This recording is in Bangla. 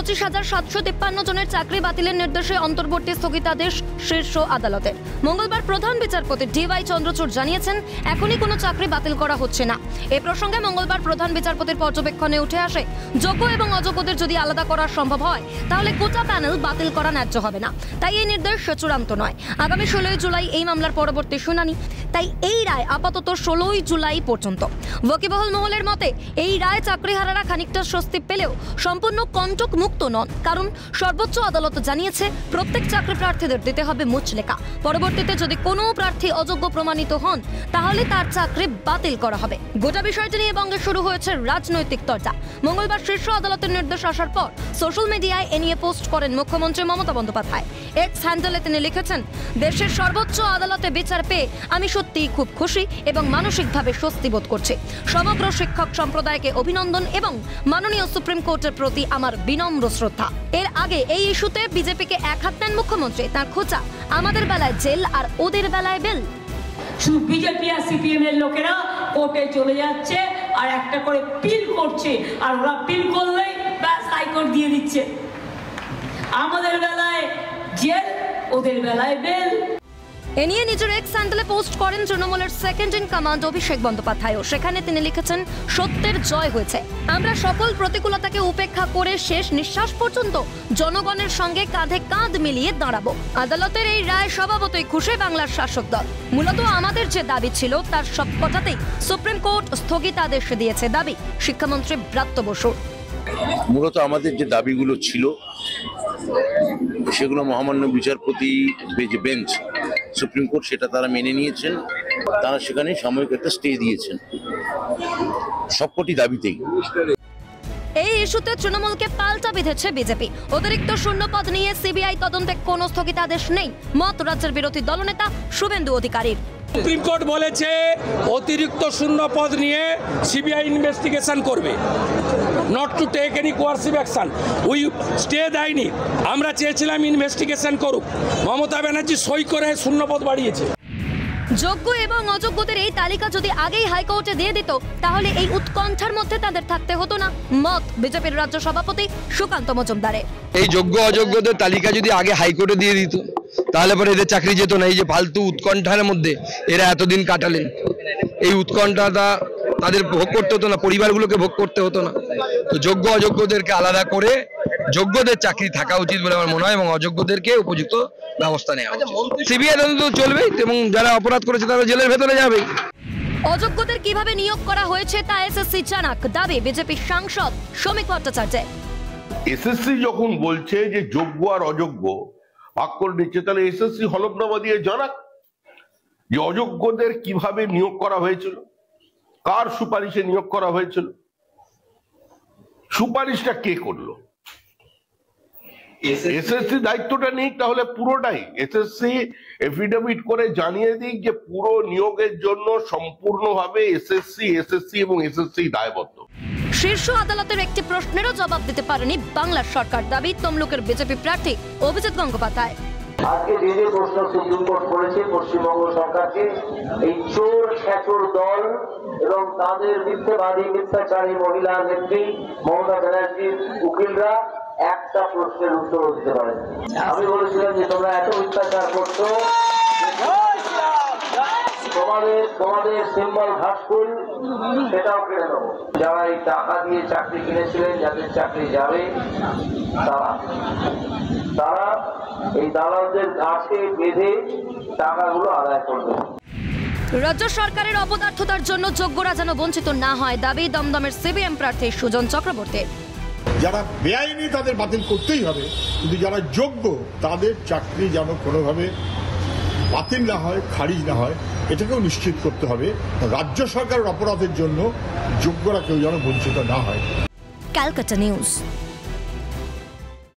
25,753 জনের চাকরি বাতিলের নির্দেশে অন্তর্বর্তী স্থগিতাদেশ শীর্ষ আদালতের। মঙ্গলবার প্রধান বিচারপতি DY চন্দ্রচূড় জানিয়েছেন, এখনই কোনো চাকরি বাতিল করা হচ্ছে না। এই প্রসঙ্গে মঙ্গলবার প্রধান বিচারপতির পর্যবেক্ষণে উঠে আসে, যোগ্য এবং অযোগ্যদের যদি আলাদা করা সম্ভব হয় তাহলে গোটা প্যানেল বাতিল করা ন্যায্য হবে না। তাই এই নির্দেশ চূড়ান্ত নয়। আগামী 16 জুলাই এই মামলার পরবর্তী শুনানি। তাই এই রায় আপাতত 16 জুলাই পর্যন্ত। ওয়াকিবহাল মহলের মতে এই রায় চাকরিহারারা খানিকটা স্বস্তি পেলেও সম্পূর্ণ কণ্টক মুক্ত নন, কারণ সর্বোচ্চ আদালত জানিয়েছে প্রত্যেক চাকরি প্রার্থীদের দিতে হবে মুচলেখা। পরবর্তীতে যদি কোনো প্রার্থী অযোগ্য প্রমাণিত হন তাহলে তার চাকরি বাতিল করা হবে। গোটা বিষয়টি নিয়ে বঙ্গে শুরু হয়েছে রাজনৈতিক চর্চা। মঙ্গলবার শীর্ষ আদালতের নির্দেশ আসার পর সোশ্যাল মিডিয়ায় এ নিয়ে পোস্ট করেন মুখ্যমন্ত্রী মমতা বন্দ্যোপাধ্যায়। এক্স হ্যান্ডেলে তিনি লিখেছেন, দেশের সর্বোচ্চ আদালতে বিচার পেয়ে আমি সত্যিই খুব খুশি এবং মানসিকভাবে স্বস্তি বোধ করছি। সমগ্র শিক্ষক সম্প্রদায়কে অভিনন্দন এবং মাননীয় সুপ্রিম কোর্টের প্রতি আমার বিনম্র শ্রদ্ধা। এর আগে এই ইস্যুতে বিজেপিকে এক হাত নেন মুখ্যমন্ত্রী। তার খোঁচা, আমাদের বেলায় জেল আর ওদের বেলায় বেল। শুধু বিজেপি আর সিপিএম এর লোকেরা কোর্টে চলে যাচ্ছে আর একটা করে পিল করছে, আর ওরা পিল করলেই ব্যাস হাইকোর্ট দিয়ে দিচ্ছে। আমাদের বেলায় জেল, ওদের বেলায় বেল। এ নিয়ে নিজের এক্স হ্যান্ডেলে পোস্ট করেন তৃণমূলের second in command Abhishek Bandyopadhyay. সেখানে তিনি লিখেছেন, সত্যের জয় হয়েছে। আমরা সকল প্রতিকূলতাকে উপেক্ষা করে শেষ নিঃশ্বাস পর্যন্ত জনগণের সঙ্গে কাঁধে কাঁধ মিলিয়ে দাঁড়াবো। আদালতের এই রায় স্বভাবতই খুশি বাংলার শাসক দল। মূলত আমাদের যে দাবি ছিল তার সবকটাতেই সুপ্রিম কোর্ট স্থগিতাদেশ দিয়েছে, দাবি শিক্ষামন্ত্রী ব্রাত্য বসুর। মূলত আমাদের যে দাবিগুলো ছিল সেগুলো মহামান্য বিচারপতি বেঞ্চ সুপ্রিম কোর্ট সেটা তারা মেনে নিয়েছেন। তারা সেখানে সাময়িক একটা স্টে দিয়েছেন সবকটি দাবিতেই। এই ইস্যুতে তৃণমূলকে পাল্টা বিঁধেছে বিজেপি। অতিরিক্ত শূন্যপদ নিয়ে সিবিআই তদন্তে কোনো স্থগিতাদেশ নেই, মত রাজ্যের বিরোধী দলনেতা শুভেন্দু অধিকারীর। সুপ্রিম কোর্ট বলেছে অতিরিক্ত শূন্য পদ নিয়ে সিবিআই ইনভেস্টিগেশন করবে, not to take any coercive action. We stay দেয়নি, আমরা চেয়েছিলাম ইনভেস্টিগেশন করুক। মমতা ব্যানার্জি সই করে শূন্য পদ বাড়িয়েছে। যোগ্য এবং অযোগ্যদের এই তালিকা যদি আগেই হাইকোর্টে দিয়ে দিত তাহলে এই উৎকণ্ঠার মধ্যে তাদের থাকতে হতো না, মত বিজেপির রাজ্য সভাপতি সুকান্ত মজুমদারের। এই যোগ্য অযোগ্যদের তালিকা যদি আগে হাইকোর্টে দিয়ে দিত তাহলে পরে এদের চাকরি যেত না। এই যে ফালতু উৎকণ্ঠার মধ্যে এরা এতদিন কাটালেন, এই উৎকণ্ঠাটা তাদের ভোগ করতে হতো না, পরিবারগুলোকে ভোগ করতে হতো না। তো যোগ্য অযোগ্যদেরকে আলাদা করে যোগ্যদের চাকরি থাকা উচিত বলে আমার মনে হয়, এবং অযোগ্যদেরকে উপযুক্ত ব্যবস্থা নেওয়া উচিত। সিবিআই তদন্ত চলবেই এবং যারা অপরাধ করেছে তারা জেলের ভেতরে যাবে। অযোগ্যদের কিভাবে নিয়োগ করা হয়েছে তা এসএসসি জানাক, দাবি বিজেপির সাংসদ শ্রমিক ভট্টাচার্যের। এসএসসি যখন বলছে যে যোগ্য আর অযোগ্য ভাগ করে নিচ্ছে, তাহলে এসএসসি হলফনামা দিয়ে জানাক যে অযোগ্যদের কিভাবে নিয়োগ করা হয়েছিল, কার সুপারিশে নিয়োগ করা হয়েছিল, সুপারিশটা কে করলো। এসএসসি দায়িত্বটা নিক, তাহলে পুরোটাই এসএসসি এফিডেভিট করে জানিয়ে দিক যে পুরো নিয়োগের জন্য সম্পূর্ণভাবে এসএসসি এবং এসএসসি দায়বদ্ধ। শীর্ষ আদালতের একটি প্রশ্নেরও জবাব দিতে পারেনি বাংলার সরকার, দাবি তমলুকের বিজেপি প্রার্থী অভিজিৎ গঙ্গোপাধ্যায়। আজকে যে প্রশ্ন সুপ্রিম কোর্ট করেছে পশ্চিমবঙ্গ সরকারকে, এই চোর খেচোর দল এবং তাদের মিথ্যাবাদী মিথ্যাচারী মহিলা নেত্রী মমতা ব্যানার্জির উকিলরা একটা প্রশ্নের উত্তর দিতে পারেন। আমি বলেছিলাম যে তোমরা এত অত্যাচার করছো, তোমাদের সিম্বল ঘাসফুল সেটাও কেড়ে নেবো। যারা এই টাকা দিয়ে চাকরি কিনেছিলেন, যাদের চাকরি যাবে তারা এই দালালদের গাছে বেঁধে টাকাগুলো আদায় করবে। রাজ্য সরকারের অপদার্থতার জন্য যোগ্যরা যেন বঞ্চিত না হয়, দাবি দমদমের সিপিএম প্রার্থী সুজন চক্রবর্তীর। যারা বেআইনি তাদের বাতিল করতেই হবে, কিন্তু যারা যোগ্য তাদের চাকরি যেন কোনোভাবে বাতিল না হয়, খারিজ না হয়, এটাকেও নিশ্চিত করতে হবে। রাজ্য সরকারের অপরাধের জন্য যোগ্যরা কেউ যেন বঞ্চিত না হয়। Calcutta news.